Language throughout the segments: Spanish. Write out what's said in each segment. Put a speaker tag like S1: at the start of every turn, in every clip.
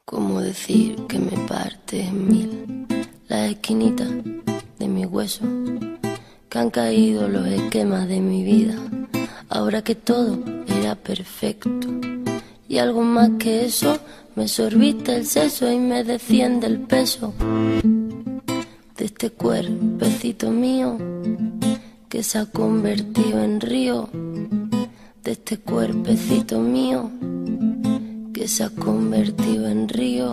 S1: ¿Cómo decir que me parte en mil las esquinitas de mi hueso? Que han caído los esquemas de mi vida, ahora que todo era perfecto. Y algo más que eso, me sorbiste el seso y me desciende el peso de este cuerpecito mío que se ha convertido en río, de este cuerpecito mío que se ha convertido en río.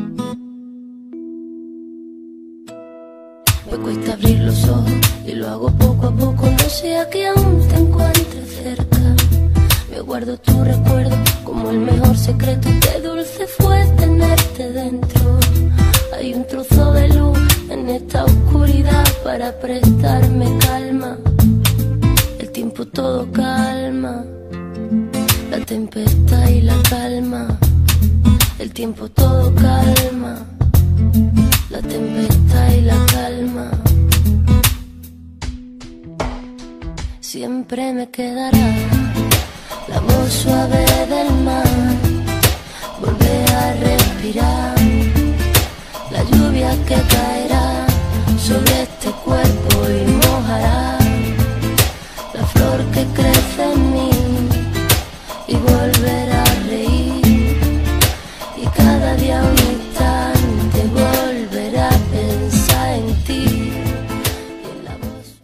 S1: Me cuesta abrir los ojos y lo hago poco a poco, no sea que aún te encuentre cerca. Me guardo tu recuerdo como el mejor secreto, qué dulce fue tenerte dentro. Hay un trozo de luz en esta oscuridad para prestarme calma. El tiempo todo calma, la tempestad y la calma. El tiempo todo calma, la tempestad y la calma. Siempre me quedará la voz suave del mar, volver a respirar la lluvia que caerá sobre este cuerpo y mojará la flor que crece en